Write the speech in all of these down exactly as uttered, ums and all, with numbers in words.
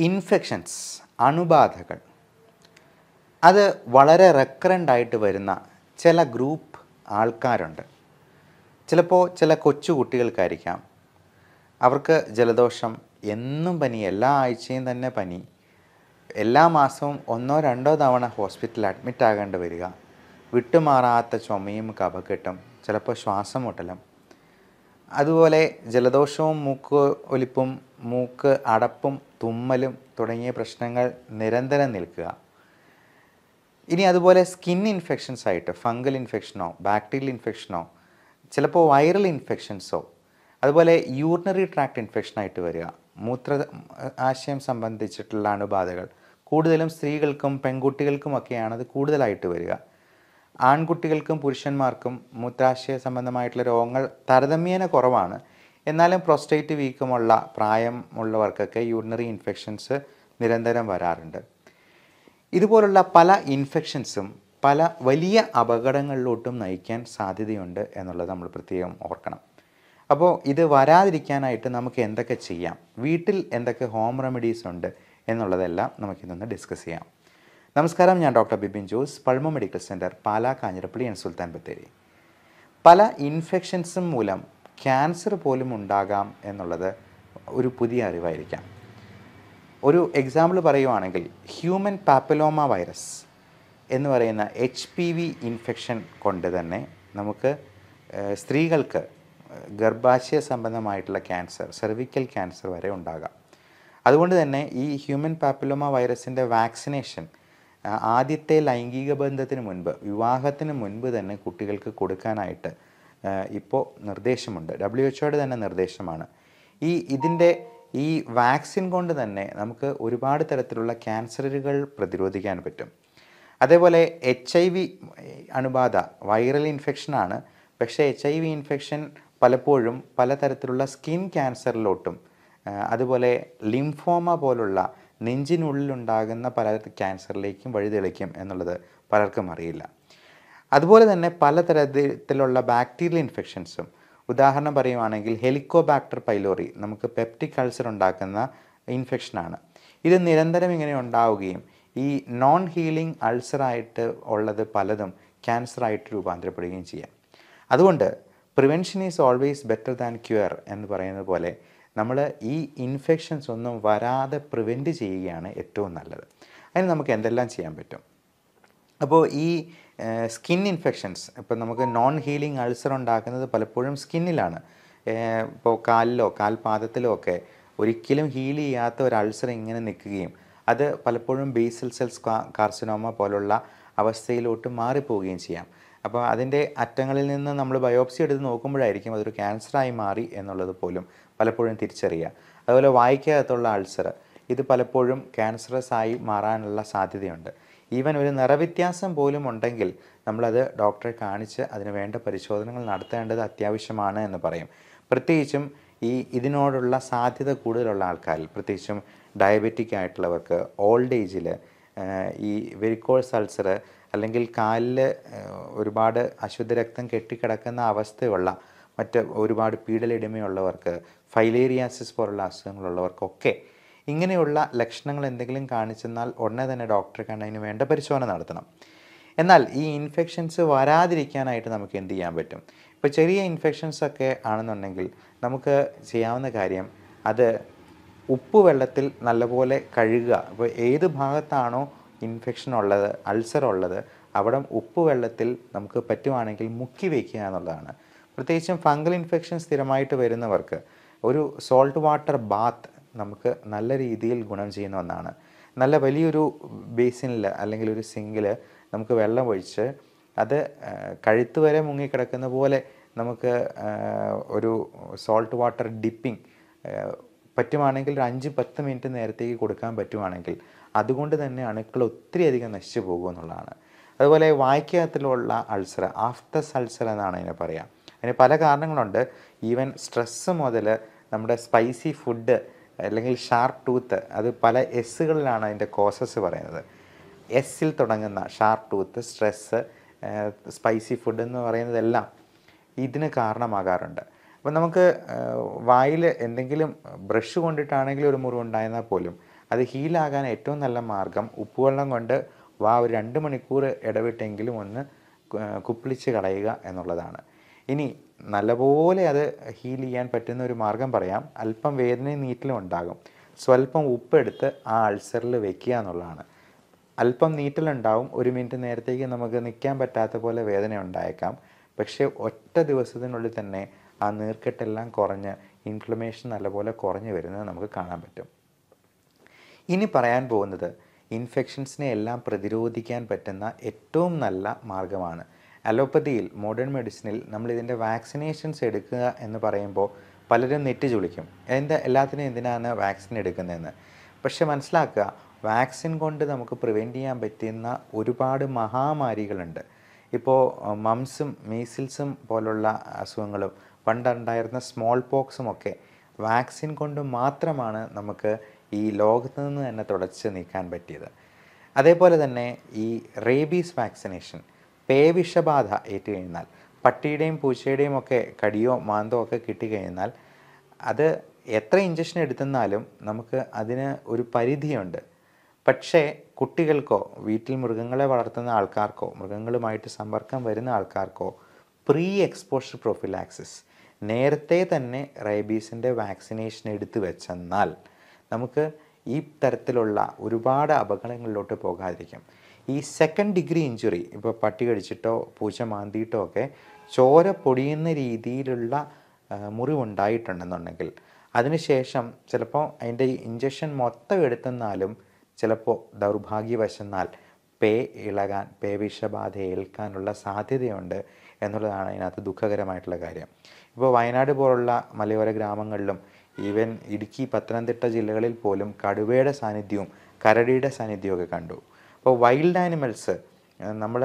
Infections, അണുബാധകൾ, അത് വളരെ recurrent ആയിട്ട് വരുന്ന ചില ഗ്രൂപ്പ് ആൾക്കാരുണ്ട്. ചിലപ്പോൾ ചില കൊച്ചു കുട്ടികൾക്കായിരിക്കാം. അവർക്ക് ജലദോഷം, എന്നും പനി, എല്ലാ ആഴ്ചയും തന്നെ പനി, എല്ലാ മാസവും ഒന്നോ രണ്ടോ തവണ ഹോസ്പിറ്റലിൽ അഡ്മിറ്റ് ആകേണ്ടി വരിക, വിട്ടുമാറാത്ത ചുമയും കഫക്കെട്ടും, ചിലപ്പോൾ ശ്വാസം മുട്ടലും, അതുപോലെ ജലദോഷവും മൂക്ക് ഒലിപ്പും മൂക്ക് അടപ്പും തുമ്മലും തുടങ്ങിയ പ്രശ്നങ്ങൾ നിരന്തരം നിൽക്കുക. ഇനി അതുപോലെ സ്കിൻ ഇൻഫെക്ഷൻസ് ആയിട്ട് ഫംഗൽ ഇൻഫെക്ഷനോ ബാക്ടീരിയൽ ഇൻഫെക്ഷനോ ചിലപ്പോൾ വൈറൽ ഇൻഫെക്ഷൻസോ അതുപോലെ യൂറിനറി ട്രാക്ട് ഇൻഫെക്ഷനായിട്ട് വരിക, മൂത്ര ആശയം സംബന്ധിച്ചിട്ടുള്ള അണുബാധകൾ കൂടുതലും സ്ത്രീകൾക്കും പെൺകുട്ടികൾക്കുമൊക്കെയാണ് അത് കൂടുതലായിട്ട് വരിക. ആൺകുട്ടികൾക്കും പുരുഷന്മാർക്കും മൂത്രാശയ സംബന്ധമായിട്ടുള്ള രോഗങ്ങൾ താരതമ്യേന കുറവാണ്. എന്നാലും പ്രോസ്റ്റേറ്റ് വീക്കമുള്ള പ്രായമുള്ളവർക്കൊക്കെ യൂറിനറി ഇൻഫെക്ഷൻസ് നിരന്തരം വരാറുണ്ട്. ഇതുപോലുള്ള പല ഇൻഫെക്ഷൻസും പല വലിയ അപകടങ്ങളിലോട്ടും നയിക്കാൻ സാധ്യതയുണ്ട് എന്നുള്ളത് നമ്മൾ പ്രത്യേകം ഓർക്കണം. അപ്പോൾ ഇത് വരാതിരിക്കാനായിട്ട് നമുക്ക് എന്തൊക്കെ ചെയ്യാം, വീട്ടിൽ എന്തൊക്കെ ഹോം റെമഡീസ് ഉണ്ട് എന്നുള്ളതെല്ലാം നമുക്കിതൊന്ന് ഡിസ്കസ് ചെയ്യാം. നമസ്കാരം, ഞാൻ doctor Bibin Jose, Pulma medical centre, Pala, Kanjirappally and സുൽത്താൻ ബത്തേരി. പല ഇൻഫെക്ഷൻസും മൂലം ക്യാൻസർ പോലും ഉണ്ടാകാം എന്നുള്ളത് ഒരു പുതിയ അറിവായിരിക്കാം. ഒരു എക്സാമ്പിൾ പറയുവാണെങ്കിൽ ഹ്യൂമൻ പാപ്പിലോമ വൈറസ് എന്ന് പറയുന്ന എച്ച് പി വി ഇൻഫെക്ഷൻ കൊണ്ട് തന്നെ നമുക്ക് സ്ത്രീകൾക്ക് ഗർഭാശയ സംബന്ധമായിട്ടുള്ള ക്യാൻസർ, സെർവിക്കൽ ക്യാൻസർ വരെ ഉണ്ടാകാം. അതുകൊണ്ട് തന്നെ ഈ ഹ്യൂമൻ പാപ്പിലോമ വൈറസിൻ്റെ വാക്സിനേഷൻ ആദ്യത്തെ ലൈംഗിക ബന്ധത്തിന് മുൻപ്, വിവാഹത്തിന് മുൻപ് തന്നെ കുട്ടികൾക്ക് കൊടുക്കാനായിട്ട് ഇപ്പോൾ നിർദ്ദേശമുണ്ട്. ഡബ്ല്യു എച്ച് ഒയുടെ തന്നെ നിർദ്ദേശമാണ്. ഈ ഇതിൻ്റെ ഈ വാക്സിൻ കൊണ്ട് തന്നെ നമുക്ക് ഒരുപാട് തരത്തിലുള്ള ക്യാൻസറുകൾ പ്രതിരോധിക്കാൻ പറ്റും. അതേപോലെ എച്ച് ഐ വി അണുബാധ വൈറൽ ഇൻഫെക്ഷനാണ്. പക്ഷേ എച്ച് ഐ വി ഇൻഫെക്ഷൻ പലപ്പോഴും പലതരത്തിലുള്ള സ്കിൻ ക്യാൻസറിലോട്ടും അതുപോലെ ലിംഫോമ പോലുള്ള നെഞ്ചിനുള്ളിലുണ്ടാകുന്ന പല ക്യാൻസറിലേക്കും വഴിതെളിക്കും എന്നുള്ളത് പലർക്കും അറിയില്ല. അതുപോലെ തന്നെ പലതരത്തിലുള്ള ബാക്ടീരിയൽ ഇൻഫെക്ഷൻസും, ഉദാഹരണം പറയുവാണെങ്കിൽ ഹെലിക്കോബാക്ടർ പൈലോറി നമുക്ക് പെപ്റ്റിക് അൾസർ ഉണ്ടാക്കുന്ന ഇൻഫെക്ഷനാണ്. ഇത് നിരന്തരം ഇങ്ങനെ ഉണ്ടാവുകയും ഈ നോൺ ഹീലിംഗ് അൾസറായിട്ട് ഉള്ളത് പലതും ക്യാൻസറായിട്ട് രൂപാന്തരപ്പെടുകയും ചെയ്യാം. അതുകൊണ്ട് prevention is always better than cure എന്ന് പറയുന്നത് പോലെ നമ്മൾ ഈ ഇൻഫെക്ഷൻസ് ഒന്നും വരാതെ പ്രിവെൻറ്റ് ചെയ്യുകയാണ് ഏറ്റവും നല്ലത്. അതിന് നമുക്ക് എന്തെല്ലാം ചെയ്യാൻ പറ്റും? അപ്പോൾ ഈ സ്കിൻ ഇൻഫെക്ഷൻസ്, ഇപ്പോൾ നമുക്ക് നോൺ ഹീലിംഗ് അൾസർ ഉണ്ടാക്കുന്നത് പലപ്പോഴും സ്കിന്നിലാണ്. ഇപ്പോൾ കാലിലോ കാൽപാദത്തിലോ ഒക്കെ ഒരിക്കലും ഹീൽ ചെയ്യാത്ത ഒരു അൾസർ ഇങ്ങനെ നിൽക്കുകയും അത് പലപ്പോഴും ബേസൽ സെൽസ് കാർസിനോമ പോലുള്ള അവസ്ഥയിലോട്ട് മാറിപ്പോവുകയും ചെയ്യാം. അപ്പോൾ അതിൻ്റെ അറ്റങ്ങളിൽ നിന്ന് നമ്മൾ ബയോപ്സി എടുത്ത് നോക്കുമ്പോഴായിരിക്കും അതൊരു ക്യാൻസറായി മാറി എന്നുള്ളത് പോലും പലപ്പോഴും തിരിച്ചറിയുക. അതുപോലെ വായ്ക്കകത്തുള്ള അൾസർ, ഇത് പലപ്പോഴും ക്യാൻസറസ് ആയി മാറാനുള്ള സാധ്യതയുണ്ട്. ഈവൻ ഒരു നിറവ്യത്യാസം പോലും ഉണ്ടെങ്കിൽ നമ്മളത് ഡോക്ടറെ കാണിച്ച് അതിന് വേണ്ട പരിശോധനകൾ നടത്തേണ്ടത് അത്യാവശ്യമാണ് എന്ന് പറയും. പ്രത്യേകിച്ചും ഈ ഇതിനോടുള്ള സാധ്യത കൂടുതലുള്ള ആൾക്കാരിൽ, പ്രത്യേകിച്ചും ഡയബറ്റിക് ആയിട്ടുള്ളവർക്ക്, ഓൾഡ് ഏജിൽ ഈ വെരിക്കോസ് അൾസർ അല്ലെങ്കിൽ കാലിൽ ഒരുപാട് അശുദ്ധ രക്തം കെട്ടിക്കിടക്കുന്ന അവസ്ഥയുള്ള മറ്റ് ഒരുപാട് പീഡലിടിമയുള്ളവർക്ക്, ഫൈലേറിയാസിസ് പോലുള്ള അസുഖങ്ങളുള്ളവർക്കൊക്കെ ഇങ്ങനെയുള്ള ലക്ഷണങ്ങൾ എന്തെങ്കിലും കാണിച്ചെന്നാൽ ഉടനെ തന്നെ ഡോക്ടറെ കണ്ട് അതിന് വേണ്ട പരിശോധന നടത്തണം. എന്നാൽ ഈ ഇൻഫെക്ഷൻസ് വരാതിരിക്കാനായിട്ട് നമുക്ക് എന്ത് ചെയ്യാൻ പറ്റും? ഇപ്പോൾ ചെറിയ ഇൻഫെക്ഷൻസൊക്കെ ആണെന്നുണ്ടെങ്കിൽ നമുക്ക് ചെയ്യാവുന്ന കാര്യം, അത് ഉപ്പ് വെള്ളത്തിൽ നല്ലപോലെ കഴുകുക. അപ്പോൾ ഏത് ഭാഗത്താണോ ഇൻഫെക്ഷൻ ഉള്ളത്, അൾസർ ഉള്ളത്, അവിടെ ഉപ്പ് വെള്ളത്തിൽ നമുക്ക് പറ്റുവാണെങ്കിൽ മുക്കി വയ്ക്കുക എന്നുള്ളതാണ്. പ്രത്യേകിച്ചും ഫംഗൽ ഇൻഫെക്ഷൻ സ്ഥിരമായിട്ട് വരുന്നവർക്ക് ഒരു സോൾട്ട് വാട്ടർ ബാത്ത് നമുക്ക് നല്ല രീതിയിൽ ഗുണം ചെയ്യുന്ന ഒന്നാണ്. നല്ല വലിയൊരു ബേസിനിൽ അല്ലെങ്കിൽ ഒരു സിങ്കിൽ നമുക്ക് വെള്ളം ഒഴിച്ച് അത് കഴുത്ത് വരെ മുങ്ങിക്കിടക്കുന്ന പോലെ നമുക്ക് ഒരു സോൾട്ട് വാട്ടർ ഡിപ്പിംഗ് പറ്റുവാണെങ്കിൽ ഒരു അഞ്ച് പത്ത് മിനിറ്റ് നേരത്തേക്ക് കൊടുക്കാൻ പറ്റുവാണെങ്കിൽ അതുകൊണ്ട് തന്നെ അണുക്കൾ ഒത്തിരി അധികം നശിച്ചു പോകുമെന്നുള്ളതാണ്. അതുപോലെ വായ്ക്കകത്തിലുള്ള അൾസർ, ആഫ്തസ് അൾസർ എന്നാണ് അതിനെ പറയുക. അതിന് പല കാരണങ്ങളുണ്ട്. ഈവൻ സ്ട്രെസ്സ് മുതൽ നമ്മുടെ സ്പൈസി ഫുഡ് അല്ലെങ്കിൽ ഷാർപ്പ് ടൂത്ത്, അത് പല എസ്സുകളിലാണ് അതിൻ്റെ കോസസ് പറയുന്നത്. എസ്സിൽ തുടങ്ങുന്ന sharp tooth, stress, spicy food എന്ന് പറയുന്നതെല്ലാം ഇതിന് കാരണമാകാറുണ്ട്. അപ്പോൾ നമുക്ക് വായിൽ എന്തെങ്കിലും ബ്രഷ് കൊണ്ടിട്ടാണെങ്കിലും ഒരു മുറിവുണ്ടായിരുന്നാൽ പോലും അത് ഹീലാകാൻ ഏറ്റവും നല്ല മാർഗം ഉപ്പുവെള്ളം കൊണ്ട് വാ ഒരു രണ്ട് മണിക്കൂർ ഇടവിട്ടെങ്കിലും ഒന്ന് കുപ്പിളിച്ച് കളയുക എന്നുള്ളതാണ്. ഇനി നല്ലപോലെ അത് ഹീൽ ചെയ്യാൻ പറ്റുന്ന ഒരു മാർഗം പറയാം. അല്പം വേദനയും നീറ്റലും ഉണ്ടാകും. സ്വല്പം ഉപ്പെടുത്ത് ആ അൾസറിൽ വെക്കുക എന്നുള്ളതാണ്. അല്പം നീറ്റലുണ്ടാവും, ഒരു മിനിറ്റ് നേരത്തേക്ക് നമുക്ക് നിൽക്കാൻ പറ്റാത്ത പോലെ വേദന ഉണ്ടായേക്കാം. പക്ഷേ ഒറ്റ ദിവസത്തിനുള്ളിൽ തന്നെ ആ നീർക്കെട്ടെല്ലാം കുറഞ്ഞ് ഇൻഫ്ലമേഷൻ നല്ലപോലെ കുറഞ്ഞു വരുന്നത് നമുക്ക് കാണാൻ പറ്റും. ഇനി പറയാൻ പോകുന്നത് ഇൻഫെക്ഷൻസിനെ എല്ലാം പ്രതിരോധിക്കാൻ പറ്റുന്ന ഏറ്റവും നല്ല മാർഗ്ഗമാണ്. അലോപ്പതിയിൽ, മോഡേൺ മെഡിസിനിൽ നമ്മളിതിൻ്റെ വാക്സിനേഷൻസ് എടുക്കുക എന്ന് പറയുമ്പോൾ പലരും നെറ്റ് ചുളിക്കും, എന്താ എല്ലാത്തിനും എന്തിനാണ് വാക്സിൻ എടുക്കുന്നതെന്ന്. പക്ഷെ മനസ്സിലാക്കുക, വാക്സിൻ കൊണ്ട് നമുക്ക് പ്രിവെൻറ്റ് ചെയ്യാൻ പറ്റുന്ന ഒരുപാട് മഹാമാരികളുണ്ട്. ഇപ്പോൾ മംസും മീസിൽസും പോലുള്ള അസുഖങ്ങളും പണ്ടുണ്ടായിരുന്ന സ്മോൾ പോക്സും ഒക്കെ വാക്സിൻ കൊണ്ട് മാത്രമാണ് നമുക്ക് ഈ ലോകത്ത് നിന്ന് തന്നെ തുടച്ച് നീക്കാൻ പറ്റിയത്. അതേപോലെ തന്നെ ഈ റേബീസ് വാക്സിനേഷൻ, പേവിഷബാധ ഏറ്റുകഴിഞ്ഞാൽ, പട്ടിയുടെയും പൂച്ചയുടെയും ഒക്കെ കടിയോ മാന്തോ ഒക്കെ കിട്ടിക്കഴിഞ്ഞാൽ അത് എത്ര ഇഞ്ചക്ഷൻ എടുത്തെന്നാലും നമുക്ക് അതിന് ഒരു പരിധിയുണ്ട്. പക്ഷേ കുട്ടികൾക്കോ വീട്ടിൽ മൃഗങ്ങളെ വളർത്തുന്ന ആൾക്കാർക്കോ മൃഗങ്ങളുമായിട്ട് സമ്പർക്കം വരുന്ന ആൾക്കാർക്കോ പ്രീ എക്സ്പോഷർ പ്രൊഫിലാക്സിസ്, നേരത്തെ തന്നെ റേബീസിൻ്റെ വാക്സിനേഷൻ എടുത്തു വെച്ചെന്നാൽ നമുക്ക് ഈ തരത്തിലുള്ള ഒരുപാട് അപകടങ്ങളിലോട്ട് പോകാതിരിക്കും. ഈ സെക്കൻഡ് ഡിഗ്രി ഇഞ്ചുറി, ഇപ്പോൾ പട്ടി കടിച്ചിട്ടോ പൂച്ച മാന്തിയിട്ടോ ഒക്കെ ചോര പൊടിയുന്ന രീതിയിലുള്ള മുറിവുണ്ടായിട്ടുണ്ടെന്നുണ്ടെങ്കിൽ അതിനുശേഷം ചിലപ്പോൾ അതിൻ്റെ ഇഞ്ചക്ഷൻ മൊത്തം എടുത്തെന്നാലും ചിലപ്പോൾ ദൗർഭാഗ്യവശന്നാൽ പേ ഇളകാൻ, പേവിഷബാധ ഏൽക്കാനുള്ള സാധ്യതയുണ്ട് എന്നുള്ളതാണ് അതിനകത്ത് ദുഃഖകരമായിട്ടുള്ള കാര്യം. ഇപ്പോൾ വയനാട് പോലുള്ള മലയോര ഗ്രാമങ്ങളിലും ഈവൻ ഇടുക്കി, പത്തനംതിട്ട ജില്ലകളിൽ പോലും കടുവയുടെ സാന്നിധ്യവും കരടിയുടെ സാന്നിധ്യവും ഒക്കെ കണ്ടു. അപ്പോൾ വൈൽഡ് ആനിമൽസ് നമ്മൾ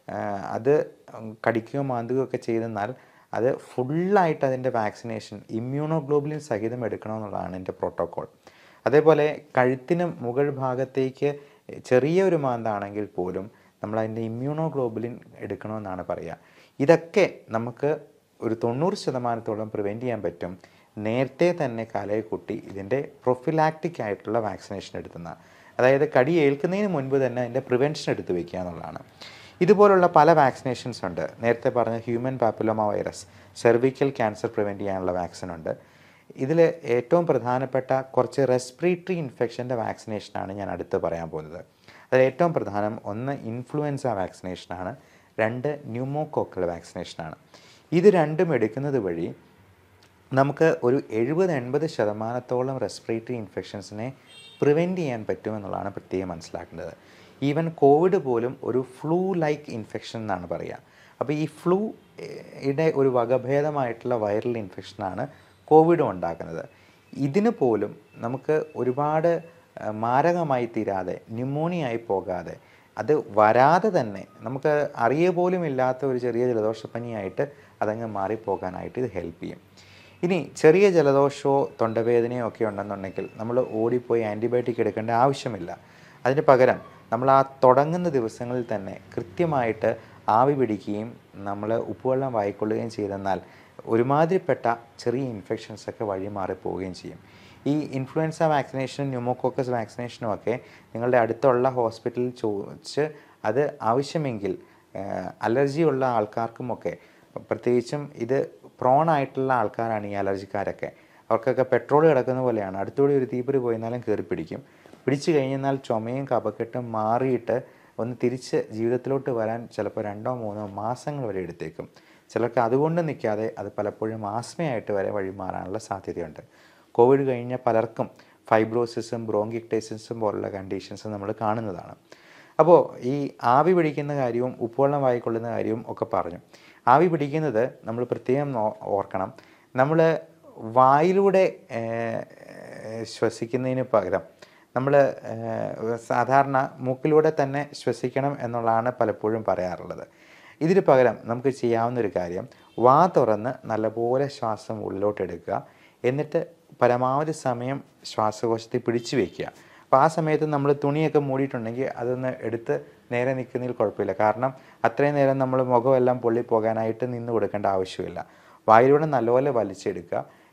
അത് കടിക്കുകയോ മാന്തുകയോ ഒക്കെ ചെയ്തെന്നാൽ അത് ഫുള്ളായിട്ട് അതിൻ്റെ വാക്സിനേഷൻ ഇമ്മ്യൂണോഗ്ലോബുലിൻ സഹിതം എടുക്കണമെന്നുള്ളതാണ് എൻ്റെ പ്രോട്ടോക്കോൾ. അതേപോലെ കഴുത്തിന് മുകൾ ഭാഗത്തേക്ക് ചെറിയൊരു മാന്താണെങ്കിൽ പോലും നമ്മൾ അതിൻ്റെ ഇമ്മ്യൂണോഗ്ലോബുലിൻ എടുക്കണമെന്നാണ് പറയുക. ഇതൊക്കെ നമുക്ക് ഒരു തൊണ്ണൂറ് ശതമാനത്തോളം പ്രിവെൻറ്റ് ചെയ്യാൻ പറ്റും നേരത്തെ തന്നെ കാലയെ കൂട്ടി ഇതിൻ്റെ പ്രൊഫിലാക്റ്റിക് ആയിട്ടുള്ള വാക്സിനേഷൻ എടുത്തുന്ന, അതായത് കടി ഏൽക്കുന്നതിന് മുൻപ് തന്നെ അതിൻ്റെ പ്രിവെൻഷൻ എടുത്ത് വയ്ക്കുക എന്നുള്ളതാണ്. ഇതുപോലുള്ള പല വാക്സിനേഷൻസ് ഉണ്ട്. നേരത്തെ പറഞ്ഞ human papilloma virus, cervical cancer prevent ചെയ്യാനുള്ള വാക്സിൻ ഉണ്ട്. ഇതിൽ ഏറ്റവും പ്രധാനപ്പെട്ട കുറച്ച് റെസ്പിറേറ്ററി ഇൻഫെക്ഷൻ്റെ വാക്സിനേഷനാണ് ഞാൻ അടുത്ത് പറയാൻ പോകുന്നത്. അതിൽ ഏറ്റവും പ്രധാനം ഒന്ന് ഇൻഫ്ലുവൻസ വാക്സിനേഷനാണ്, രണ്ട് ന്യൂമോകോക്കൽ വാക്സിനേഷനാണ്. ഇത് രണ്ടും എടുക്കുന്നത് വഴി നമുക്ക് ഒരു എഴുപത് എൺപത് ശതമാനത്തോളം റെസ്പിറേറ്ററി ഇൻഫെക്ഷൻസിനെ പ്രിവെൻറ്റ് ചെയ്യാൻ പറ്റുമെന്നുള്ളതാണ് പ്രത്യേകം മനസ്സിലാക്കേണ്ടത്. ഈവൻ കോവിഡ് പോലും ഒരു ഫ്ലൂ ലൈക്ക് ഇൻഫെക്ഷൻ എന്നാണ് പറയുക. അപ്പോൾ ഈ ഫ്ലൂ യുടെ ഒരു വകഭേദമായിട്ടുള്ള വൈറൽ ഇൻഫെക്ഷനാണ് കോവിഡും ഉണ്ടാക്കുന്നത്. ഇതിന് പോലും നമുക്ക് ഒരുപാട് മാരകമായി തീരാതെ, ന്യൂമോണിയായി പോകാതെ, അത് വരാതെ തന്നെ നമുക്ക് അറിയ പോലും ഇല്ലാത്ത ഒരു ചെറിയ ജലദോഷപ്പനിയായിട്ട് അതങ്ങ് മാറിപ്പോകാനായിട്ട് ഇത് ഹെൽപ്പ് ചെയ്യും. ഇനി ചെറിയ ജലദോഷമോ തൊണ്ടവേദനയോ ഒക്കെ ഉണ്ടെന്നുണ്ടെങ്കിൽ നമ്മൾ ഓടിപ്പോയി ആൻറ്റിബയോട്ടിക് എടുക്കേണ്ട ആവശ്യമില്ല. അതിന് പകരം നമ്മൾ ആ തുടങ്ങുന്ന ദിവസങ്ങളിൽ തന്നെ കൃത്യമായിട്ട് ആവി പിടിക്കുകയും നമ്മൾ ഉപ്പുവെള്ളം വായിക്കൊള്ളുകയും ചെയ്തെന്നാൽ ഒരുമാതിരിപ്പെട്ട ചെറിയ ഇൻഫെക്ഷൻസൊക്കെ വഴി മാറിപ്പോവുകയും ചെയ്യും. ഈ ഇൻഫ്ലുവൻസ വാക്സിനേഷനും ന്യൂമോകോക്കസ് വാക്സിനേഷനും ഒക്കെ നിങ്ങളുടെ അടുത്തുള്ള ഹോസ്പിറ്റലിൽ ചോദിച്ച് അത് ആവശ്യമെങ്കിൽ അലർജിയുള്ള ആൾക്കാർക്കുമൊക്കെ, പ്രത്യേകിച്ചും ഇത് പ്രോൺ ആയിട്ടുള്ള ആൾക്കാരാണ് ഈ അലർജിക്കാരൊക്കെ, അവർക്കൊക്കെ പെട്രോൾ കിടക്കുന്ന പോലെയാണ്, അടുത്തൂടെ ഒരു തീപ്പൊരി പോയിരുന്നാലും കയറി പിടിക്കും. പിടിച്ചു കഴിഞ്ഞാൽ ചുമയും കഫക്കെട്ടും മാറിയിട്ട് ഒന്ന് തിരിച്ച് ജീവിതത്തിലോട്ട് വരാൻ ചിലപ്പോൾ രണ്ടോ മൂന്നോ മാസങ്ങൾ വരെ എടുത്തേക്കും. ചിലർക്ക് അതുകൊണ്ട് നിൽക്കാതെ അത് പലപ്പോഴും ആസ്മയായിട്ട് വരെ വഴിമാറാനുള്ള സാധ്യതയുണ്ട്. കോവിഡ് കഴിഞ്ഞ പലർക്കും ഫൈബ്രോസിസും ബ്രോങ്കിക്ടൈസിസും പോലുള്ള കണ്ടീഷൻസ് നമ്മൾ കാണുന്നതാണ്. അപ്പോൾ ഈ ആവി പിടിക്കുന്ന കാര്യവും ഉപ്പുവെള്ളം വായിക്കൊള്ളുന്ന കാര്യവും ഒക്കെ പറഞ്ഞു. ആവി പിടിക്കുന്നത് നമ്മൾ പ്രത്യേകം ഓർക്കണം. നമ്മൾ വായിലൂടെ ശ്വസിക്കുന്നതിന് പകരം നമ്മൾ സാധാരണ മൂക്കിലൂടെ തന്നെ ശ്വസിക്കണം എന്നുള്ളതാണ് പലപ്പോഴും പറയാറുള്ളത്. ഇതിന് പകരം നമുക്ക് ചെയ്യാവുന്നൊരു കാര്യം, വാ തുറന്ന് നല്ലപോലെ ശ്വാസം ഉള്ളിലോട്ടെടുക്കുക, എന്നിട്ട് പരമാവധി സമയം ശ്വാസകോശത്തിൽ പിടിച്ചു വയ്ക്കുക. അപ്പോൾ ആ സമയത്ത് നമ്മൾ തുണിയൊക്കെ മൂടിയിട്ടുണ്ടെങ്കിൽ അതൊന്ന് എടുത്ത് നേരെ നിൽക്കുന്നതിൽ കുഴപ്പമില്ല. കാരണം അത്രയും നേരം നമ്മൾ മുഖമെല്ലാം പൊള്ളിപ്പോകാനായിട്ട് നിന്ന് കൊടുക്കേണ്ട ആവശ്യമില്ല. വായിലൂടെ നല്ലപോലെ വലിച്ചെടുക്കുക,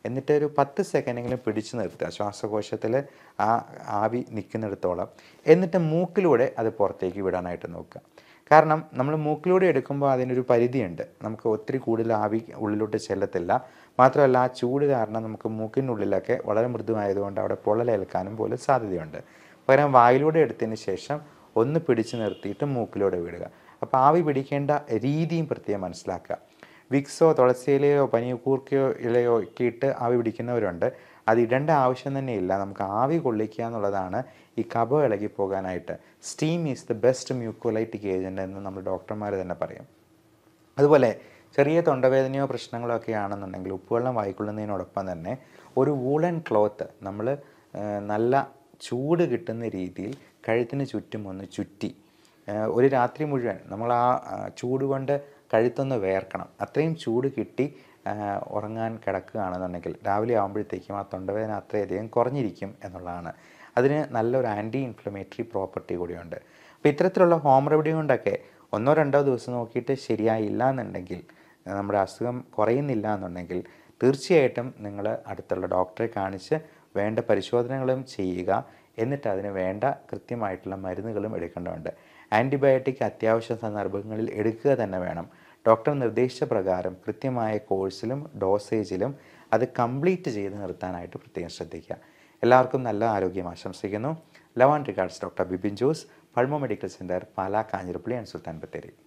എന്നിട്ട് ഒരു പത്ത് സെക്കൻഡെങ്കിലും പിടിച്ചു നിർത്തുക ശ്വാസകോശത്തിൽ ആ ആവി നിൽക്കുന്നിടത്തോളം. എന്നിട്ട് മൂക്കിലൂടെ അത് പുറത്തേക്ക് വിടാനായിട്ട് നോക്കുക. കാരണം നമ്മൾ മൂക്കിലൂടെ എടുക്കുമ്പോൾ അതിനൊരു പരിധിയുണ്ട്, നമുക്ക് ഒത്തിരി കൂടുതൽ ആവി ഉള്ളിലോട്ട് ചെല്ലത്തില്ല. മാത്രമല്ല ആ ചൂട് കാരണം നമുക്ക് മൂക്കിനുള്ളിലൊക്കെ വളരെ മൃദുവായതുകൊണ്ട് അവിടെ പൊള്ളലേൽക്കാനും പോലും സാധ്യതയുണ്ട്. പകരം വായിലൂടെ എടുത്തതിന് ശേഷം ഒന്ന് പിടിച്ചു നിർത്തിയിട്ട് മൂക്കിലൂടെ വിടുക. അപ്പോൾ ആവി പിടിക്കേണ്ട രീതിയും പ്രത്യേകം മനസ്സിലാക്കുക. വിക്സോ തുളസിയിലയോ പനിയൂർക്കയോ ഇലയോ ഒക്കെ ഇട്ട് ആവി പിടിക്കുന്നവരുണ്ട്. അത് ഇടേണ്ട ആവശ്യം തന്നെ ഇല്ല. നമുക്ക് ആവി കൊള്ളിക്കുക എന്നുള്ളതാണ് ഈ കഫം ഇളകി പോകാനായിട്ട്. Steam is the best mucolytic agent എന്ന് നമ്മൾ ഡോക്ടർമാർ തന്നെ പറയും. അതുപോലെ ചെറിയ തൊണ്ടവേദനയോ പ്രശ്നങ്ങളോ ഒക്കെ ആണെന്നുണ്ടെങ്കിൽ ഉപ്പുവെള്ളം വായിക്കൊള്ളുന്നതിനോടൊപ്പം തന്നെ ഒരു വൂളൻ ക്ലോത്ത് നമ്മൾ നല്ല ചൂട് കിട്ടുന്ന രീതിയിൽ കഴുത്തിന് ചുറ്റും ഒന്ന് ചുറ്റി ഒരു രാത്രി മുഴുവൻ നമ്മൾ ആ ചൂട് കൊണ്ട് കഴുത്തൊന്ന് വേർക്കണം. അത്രയും ചൂട് കിട്ടി ഉറങ്ങാൻ കിടക്കുകയാണെന്നുണ്ടെങ്കിൽ രാവിലെ ആകുമ്പോഴത്തേക്കും ആ തൊണ്ടവേദന അത്രയധികം കുറഞ്ഞിരിക്കും എന്നുള്ളതാണ്. അതിന് നല്ലൊരു ആൻറ്റി ഇൻഫ്ലമേറ്ററി പ്രോപ്പർട്ടി കൂടിയുണ്ട്. അപ്പോൾ ഇത്തരത്തിലുള്ള ഹോം റെമഡി കൊണ്ടൊക്കെ ഒന്നോ രണ്ടോ ദിവസം നോക്കിയിട്ട് ശരിയായില്ല എന്നുണ്ടെങ്കിൽ, നമ്മുടെ അസുഖം കുറയുന്നില്ല എന്നുണ്ടെങ്കിൽ തീർച്ചയായിട്ടും നിങ്ങൾ അടുത്തുള്ള ഡോക്ടറെ കാണിച്ച് വേണ്ട പരിശോധനകളും ചെയ്യുക. എന്നിട്ട് അതിന് വേണ്ട കൃത്യമായിട്ടുള്ള മരുന്നുകളും എടുക്കേണ്ടതുണ്ട്. ആൻറ്റിബയോട്ടിക് അത്യാവശ്യ സന്ദർഭങ്ങളിൽ എടുക്കുക തന്നെ വേണം. ഡോക്ടർ നിർദ്ദേശിച്ച പ്രകാരം കൃത്യമായ കോഴ്സിലും ഡോസേജിലും അത് കംപ്ലീറ്റ് ചെയ്ത് നിർത്താനായിട്ട് പ്രത്യേകം ശ്രദ്ധിക്കുക. എല്ലാവർക്കും നല്ല ആരോഗ്യം ആശംസിക്കുന്നു. Love and regards doctor Bipin Jose, Pulmo Medical centre, Pala, Kanjirappally and Sultan Bathery.